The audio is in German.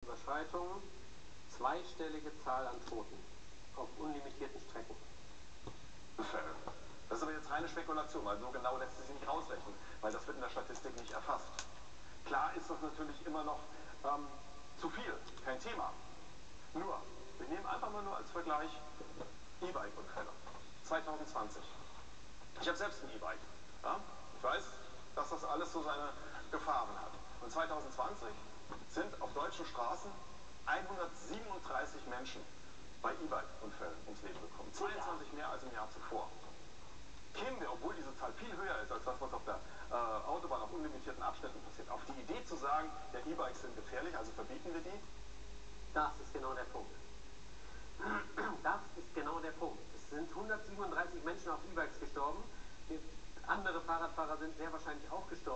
Überschreitungen, zweistellige Zahl an Toten auf unlimitierten Strecken. Unfälle. Das ist aber jetzt reine Spekulation, weil so genau lässt sich sie nicht ausrechnen, weil das wird in der Statistik nicht erfasst. Klar ist das natürlich immer noch zu viel, kein Thema. Nur, wir nehmen einfach mal nur als Vergleich E-Bike-Unfälle. 2020. Ich habe selbst ein E-Bike. Ja? Ich weiß, dass das alles so seine Gefahren hat. Und 2020 sind auf deutschen Straßen 137 Menschen bei E-Bike-Unfällen ums Leben gekommen. 22 mehr als im Jahr zuvor. Kämen wir, obwohl diese Zahl viel höher ist, als das, was auf der Autobahn auf unlimitierten Abschnitten passiert, auf die Idee zu sagen, ja, E-Bikes sind gefährlich, also verbieten wir die? Das ist genau der Punkt. Das ist genau der Punkt. Es sind 137 Menschen auf E-Bikes gestorben. Andere Fahrradfahrer sind sehr wahrscheinlich auch gestorben.